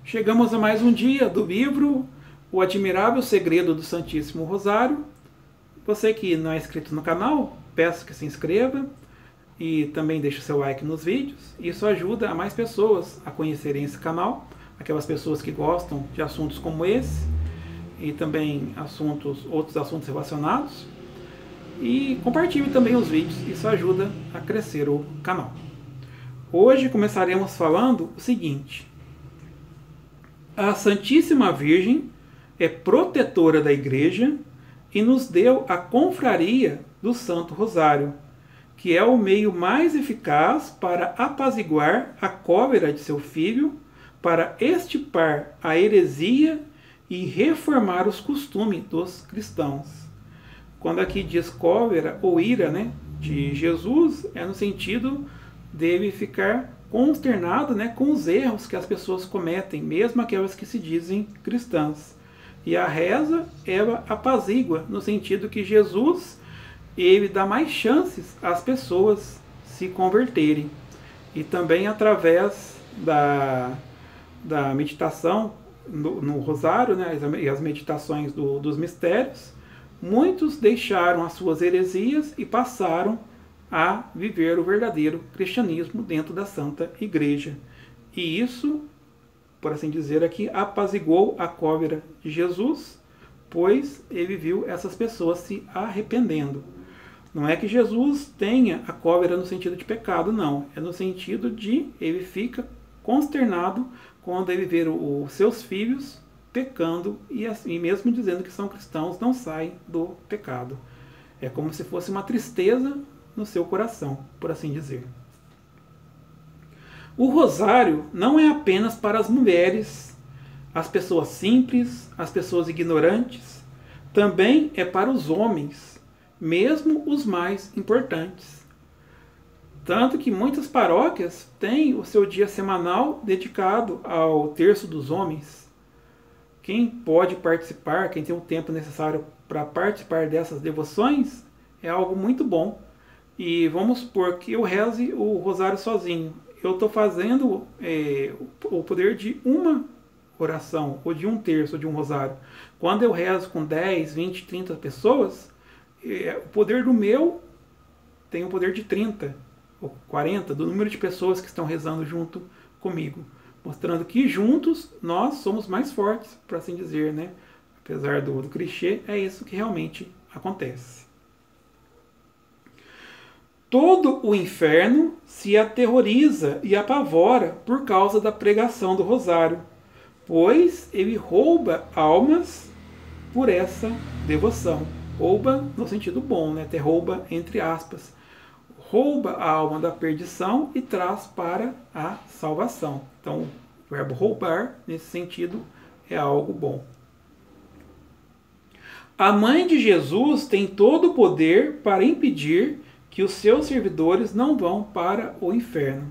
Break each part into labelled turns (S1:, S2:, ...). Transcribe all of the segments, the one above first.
S1: Chegamos a mais um dia do livro O Admirável Segredo do Santíssimo Rosário. Você que não é inscrito no canal, peço que se inscreva e também deixe seu like nos vídeos. Isso ajuda a mais pessoas a conhecerem esse canal, aquelas pessoas que gostam de assuntos como esse e também outros assuntos relacionados. E compartilhe também os vídeos, isso ajuda a crescer o canal. Hoje começaremos falando o seguinte: a Santíssima Virgem é protetora da Igreja e nos deu a confraria do Santo Rosário, que é o meio mais eficaz para apaziguar a cólera de seu filho, para extirpar a heresia e reformar os costumes dos cristãos. Quando aqui diz cólera ou ira, de Jesus, é no sentido dele ficar consternado, com os erros que as pessoas cometem, mesmo aquelas que se dizem cristãs. E a reza, ela apazigua, no sentido que Jesus, ele dá mais chances às pessoas se converterem. E também através da meditação no rosário, e as meditações dos mistérios, muitos deixaram as suas heresias e passaram a viver o verdadeiro cristianismo dentro da Santa Igreja. E isso, por assim dizer aqui, apaziguou a cólera de Jesus, pois ele viu essas pessoas se arrependendo. Não é que Jesus tenha a cólera no sentido de pecado, não. É no sentido de ele fica consternado quando ele vê os seus filhos pecando e mesmo dizendo que são cristãos, não saem do pecado. É como se fosse uma tristeza no seu coração, por assim dizer. O rosário não é apenas para as mulheres, as pessoas simples, as pessoas ignorantes. Também é para os homens, mesmo os mais importantes. Tanto que muitas paróquias têm o seu dia semanal dedicado ao terço dos homens. Quem pode participar, quem tem o tempo necessário para participar dessas devoções, é algo muito bom. E vamos supor que eu reze o rosário sozinho. Eu estou fazendo o poder de uma oração, ou de um terço, ou de um rosário. Quando eu rezo com 10, 20, 30 pessoas, o poder do meu tem o poder de 30, ou 40, do número de pessoas que estão rezando junto comigo. Mostrando que juntos nós somos mais fortes, por assim dizer, Apesar do clichê, é isso que realmente acontece. Todo o inferno se aterroriza e apavora por causa da pregação do rosário, pois ele rouba almas por essa devoção. Rouba no sentido bom, até rouba entre aspas. Rouba a alma da perdição e traz para a salvação. Então, o verbo roubar, nesse sentido, é algo bom. A mãe de Jesus tem todo o poder para impedir que os seus servidores não vão para o inferno.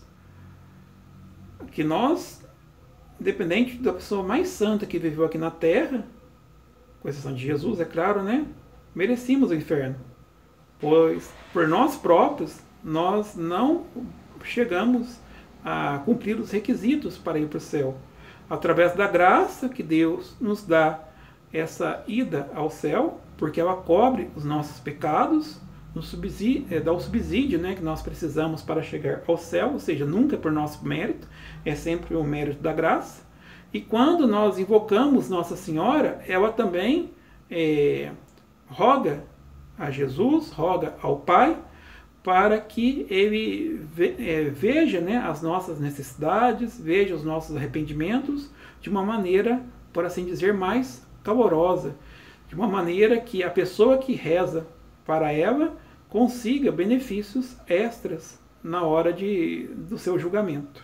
S1: Que nós, independente da pessoa mais santa que viveu aqui na Terra, com exceção de Jesus, é claro, merecíamos o inferno. Pois, por nós próprios, nós não chegamos a cumprir os requisitos para ir para o céu. Através da graça que Deus nos dá essa ida ao céu, porque ela cobre os nossos pecados, dá o subsídio que nós precisamos para chegar ao céu, ou seja, nunca por nosso mérito, é sempre o mérito da graça. E quando nós invocamos Nossa Senhora, ela também roga a Jesus, roga ao Pai, para que ele veja as nossas necessidades, veja os nossos arrependimentos de uma maneira, por assim dizer, mais calorosa, de uma maneira que a pessoa que reza para ela consiga benefícios extras na hora do seu julgamento.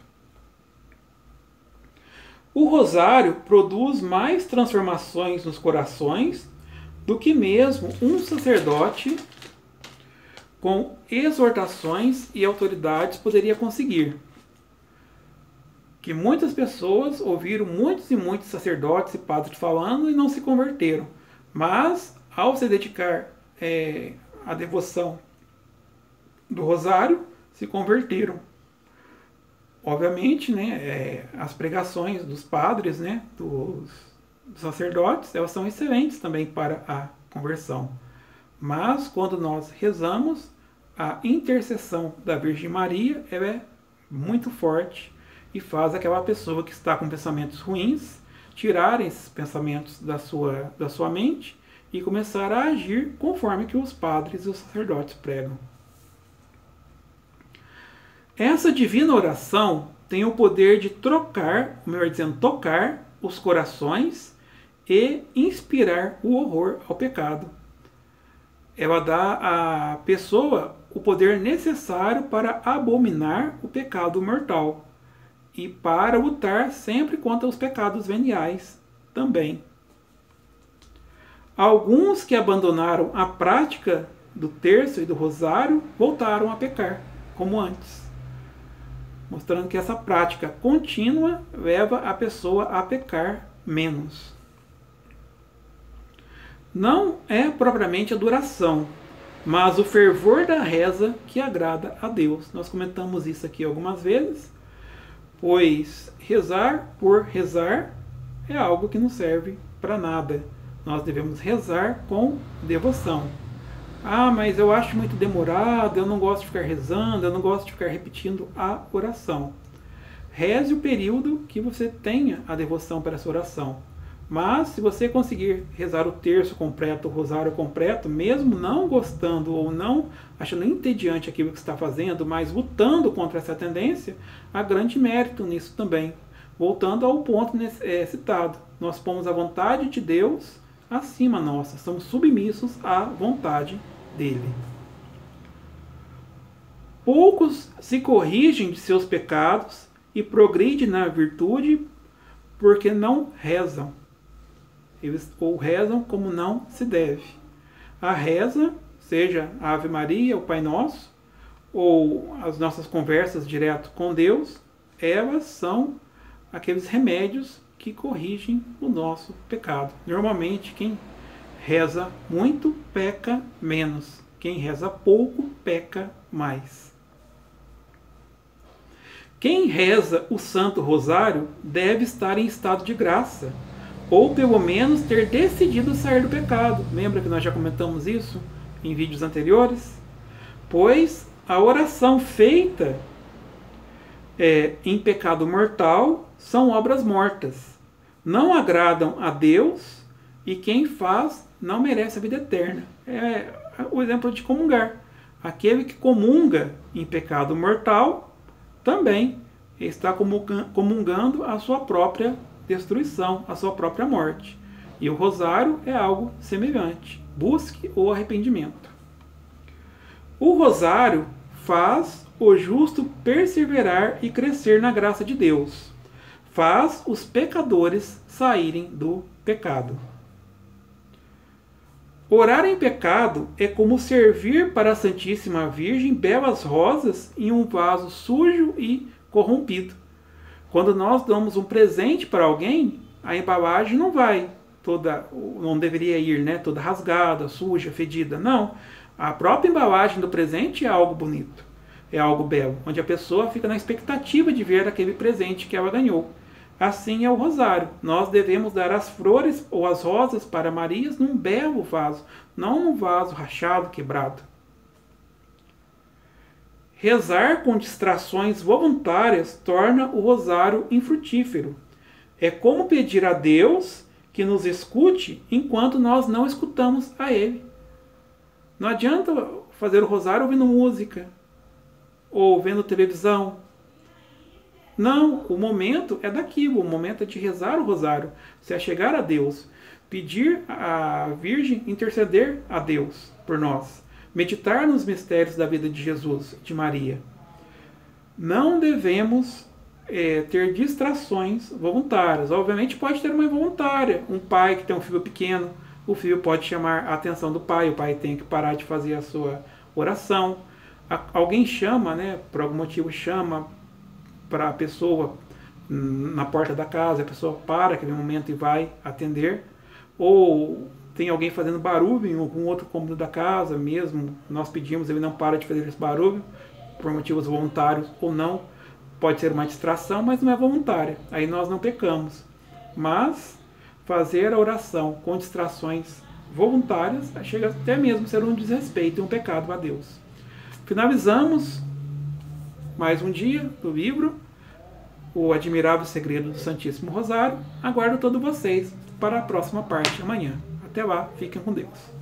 S1: O rosário produz mais transformações nos corações do que mesmo um sacerdote com exortações e autoridades poderia conseguir. Que muitas pessoas ouviram muitos e muitos sacerdotes e padres falando e não se converteram. Mas, ao se dedicar à devoção do rosário, se converteram. Obviamente, né, as pregações dos padres, né, dos sacerdotes, elas são excelentes também para a conversão. Mas quando nós rezamos, a intercessão da Virgem Maria ela é muito forte e faz aquela pessoa que está com pensamentos ruins tirar esses pensamentos da sua mente e começar a agir conforme que os padres e os sacerdotes pregam. Essa divina oração tem o poder de trocar, melhor dizendo, tocar os corações e inspirar o horror ao pecado. Ela dá à pessoa o poder necessário para abominar o pecado mortal e para lutar sempre contra os pecados veniais também. Alguns que abandonaram a prática do terço e do rosário voltaram a pecar, como antes, mostrando que essa prática contínua leva a pessoa a pecar menos. Não é propriamente a adoração, mas o fervor da reza que agrada a Deus. Nós comentamos isso aqui algumas vezes, pois rezar por rezar é algo que não serve para nada. Nós devemos rezar com devoção. Ah, mas eu acho muito demorado, eu não gosto de ficar rezando, eu não gosto de ficar repetindo a oração. Reze o período que você tenha a devoção para essa oração. Mas se você conseguir rezar o terço completo, o rosário completo, mesmo não gostando ou não achando entediante aquilo que está fazendo, mas lutando contra essa tendência, há grande mérito nisso também. Voltando ao ponto citado, nós pomos a vontade de Deus acima nossa, somos submissos à vontade dele. Poucos se corrigem de seus pecados e progridem na virtude porque não rezam. Eles ou rezam como não se deve. A reza, seja a Ave Maria, o Pai Nosso, ou as nossas conversas direto com Deus, elas são aqueles remédios que corrigem o nosso pecado. Normalmente, quem reza muito, peca menos. Quem reza pouco, peca mais. Quem reza o Santo Rosário deve estar em estado de graça, ou pelo menos ter decidido sair do pecado. Lembra que nós já comentamos isso em vídeos anteriores? Pois a oração feita em pecado mortal são obras mortas. Não agradam a Deus e quem faz não merece a vida eterna. É o exemplo de comungar. Aquele que comunga em pecado mortal também está comungando a sua própria destruição, a sua própria morte. E o rosário é algo semelhante. Busque o arrependimento. O rosário faz o justo perseverar e crescer na graça de Deus. Faz os pecadores saírem do pecado. Orar em pecado é como servir para a Santíssima Virgem belas rosas em um vaso sujo e corrompido. Quando nós damos um presente para alguém, a embalagem não deveria ir, né, toda rasgada, suja, fedida. Não. A própria embalagem do presente é algo bonito, é algo belo, onde a pessoa fica na expectativa de ver aquele presente que ela ganhou. Assim é o rosário. Nós devemos dar as flores ou as rosas para Maria num belo vaso, não num vaso rachado, quebrado. Rezar com distrações voluntárias torna o rosário infrutífero. É como pedir a Deus que nos escute enquanto nós não escutamos a Ele. Não adianta fazer o rosário ouvindo música ou vendo televisão. Não, o momento é daquilo, o momento é de rezar o rosário, se é chegar a Deus, pedir à Virgem interceder a Deus por nós, meditar nos mistérios da vida de Jesus, de Maria. Não devemos ter distrações voluntárias. Obviamente pode ter uma involuntária, um pai que tem um filho pequeno, o filho pode chamar a atenção do pai, o pai tem que parar de fazer a sua oração. Alguém chama, né, por algum motivo chama para a pessoa na porta da casa, a pessoa para aquele momento e vai atender, ou tem alguém fazendo barulho em algum outro cômodo da casa, mesmo nós pedimos, ele não para de fazer esse barulho, por motivos voluntários ou não, Pode ser uma distração, mas não é voluntária. Aí nós não pecamos. Mas fazer a oração com distrações voluntárias chega até mesmo a ser um desrespeito e um pecado a Deus. Finalizamos mais um dia do livro O Admirável Segredo do Santíssimo Rosário. Aguardo todos vocês para a próxima parte amanhã. Até lá, fiquem com Deus.